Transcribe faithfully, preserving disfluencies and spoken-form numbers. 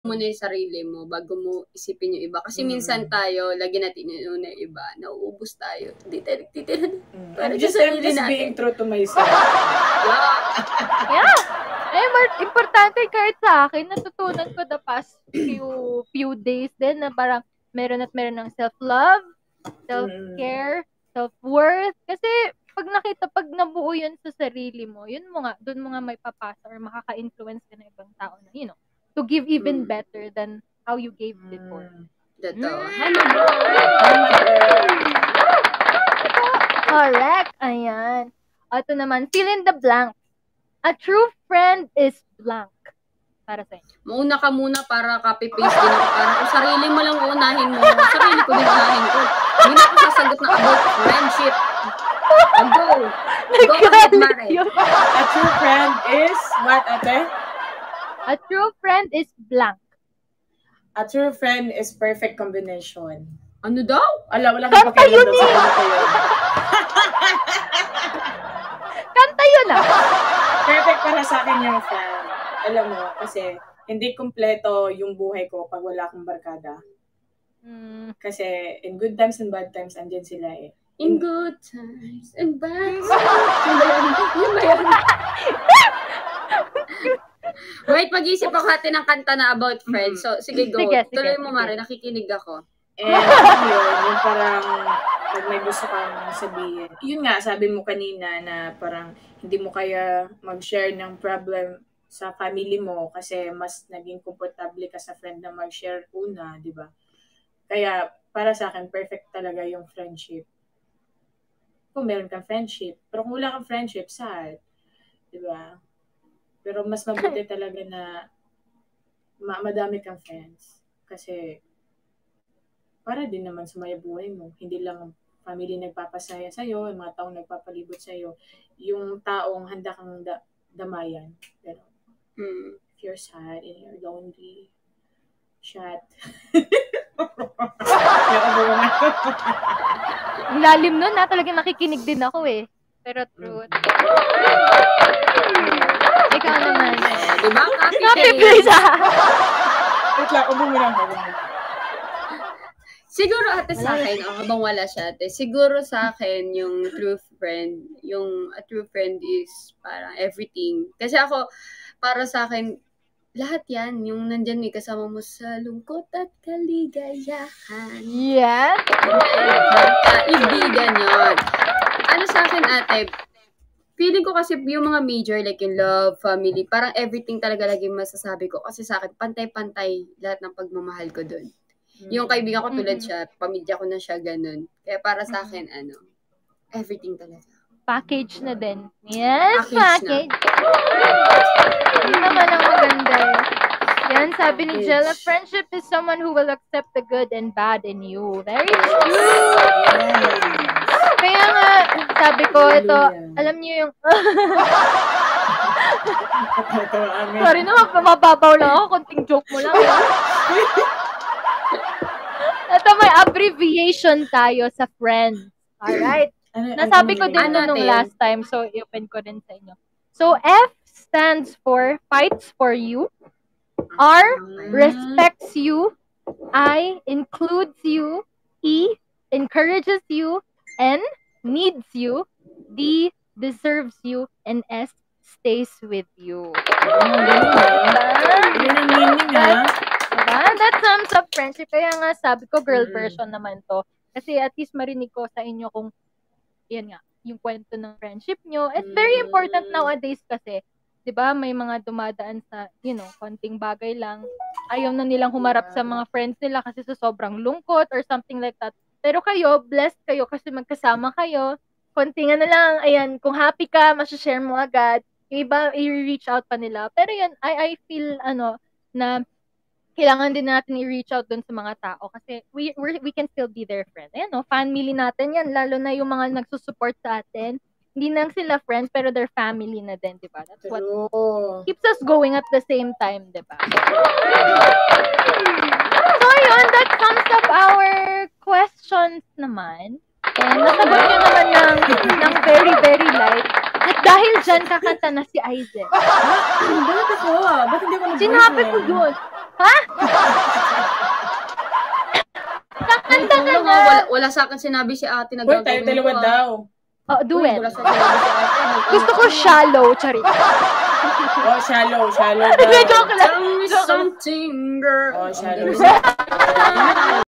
muna yung sarili mo bago mo isipin yung iba. Kasi mm. minsan tayo, lagi natin yung una iba, nauubos tayo. Hindi tayo nagtitira. Mm. I'm just, I'm just being true to myself. Yeah. Yeah. Eh, importante kahit sa akin, natutunan ko the past few few days din na parang meron at meron ng self-love, self-care, mm. self-worth. Kasi pag nakita, pag nabuo yun sa sarili mo, yun mo nga, dun mo nga may papasa or makaka-influence ka ng ibang tao na, you know, to give even mm. better than how you gave before. Totoo. Correct. Ayan. Ito naman, fill in the blank. A true friend is blank. Para sa inyo. Mauna ka muna para copy-paste din ako. Para kung sarili mo lang unahin mo, sarili ko din unahin ko. Hindi na ako sasagot na about friendship. I'll go. Go ahead, Mare. A true friend is what, ate? A true friend is blank. A true friend is perfect combination. Ano daw? Ala, wala kang pakialam daw sa ano ko yun. Kanta yun ah. Perfect para sa akin yung friend. Alam mo, kasi hindi kumpleto yung buhay ko pag wala akong barkada. Mm. Kasi in good times and bad times, andyan sila eh. In, in good times and bad times. Yun ba yun? Wait, mag-isip ako natin ng kanta na about friends. So, sige, go. Sige, tuloy sige, mo, sige. Mare. Nakikinig ako. Eh, yun, yung parang pag may gusto kang sabihin. Yun nga, sabi mo kanina na parang hindi mo kaya mag-share ng problem sa family mo kasi mas naging komportable ka sa friend na mag-share una, di ba? Kaya, para sa akin, perfect talaga yung friendship. Kung meron kang friendship. Pero kung wala kang friendship, sad. Di ba? Pero mas mabuti talaga na ma- madami kang friends. Kasi, para din naman sumaya buhay mo. Hindi lang family nagpapasaya sa'yo, yung mga taong nagpapalibot sa'yo, yung taong handa kang da- damayan. Pero, mm. if you're sad and you're lonely, shut. Ang lalim nun, na talagang nakikinig din ako eh. Pero truth. Ikaw naman. Diba? Happy place ah! Wait lang, ubo mo lang. Siguro ate sa akin, oh, habang wala siya ate, siguro sa akin yung true friend, yung a true friend is parang everything. Kasi ako, para sa akin, lahat yan, yung nandyan may kasama mo sa lungkot at kaligayahan. Yes. Kaibigan yun. Ano sa akin ate, feeling ko kasi yung mga major, like yung love, family, parang everything talaga laging masasabi ko. Kasi sa akin, pantay-pantay lahat ng pagmamahal ko dun. Mm-hmm. Yung kaibigan ko tulad mm-hmm. siya, pamilya ko na siya, ganun. Kaya para sa akin, mm-hmm. ano, everything talaga. Package na din. Yes, package. package. Yun naman ang maganda. Yan, sabi ni Jella, friendship is someone who will accept the good and bad in you. Very true. Yes. Kaya nga, sabi ko, ito, alam niyo yung... Sorry naman, mababaw lang ako. Konting joke mo lang. Ito, may abbreviation tayo sa friends. Alright? Nasabi ko din ito nung last time, so i-open ko din sa inyo. So, F stands for fights for you. R, respects you. I, includes you. E, encourages you. N, needs you. D, deserves you. And S, stays with you. That sums up friendship. Kaya nga sabi ko, girl version naman to. Kasi at least marinig ko sa inyo kung yan nga, yung kwento ng friendship nyo. It's very important nowadays kasi, di ba, may mga dumadaan sa, you know, konting bagay lang. Ayaw na nilang humarap sa mga friends nila kasi sa sobrang lungkot or something like that. Pero kayo, blessed kayo kasi magkasama kayo. Konting ano lang, ayan, kung happy ka, masashare mo agad. Yung iba, i-reach out pa nila. Pero yun, I, I feel, ano, na kailangan din natin i-reach out dun sa mga tao kasi we we we can still be their friend. Ayan, no? Family natin yan, lalo na yung mga nagsusupport sa atin. Hindi lang sila friends, pero they're family na din, di ba? That's what keeps us going at the same time, di ba? So, ayun, that sums up our questions naman. And nasagot nyo naman ng, ng very, very light. At dahil dyan, kakanta na si Aizyl. Bakit ako? Bakit hindi ko nag-voice Sinabi ko yun. Ha? Kakanta ka Ikaw lang, na. ah, wala, wala sa akin sinabi si ate na Uy, tayo gagawin dalawa ko, ah. daw. Oh, Uy, duet. wala sa akin sinabi si ate. Nag- Gusto ko shallow, charit. Oh, shallow, shallow daw. Joke lang. Tell me something, girl. Oh, Ang shallow. galing.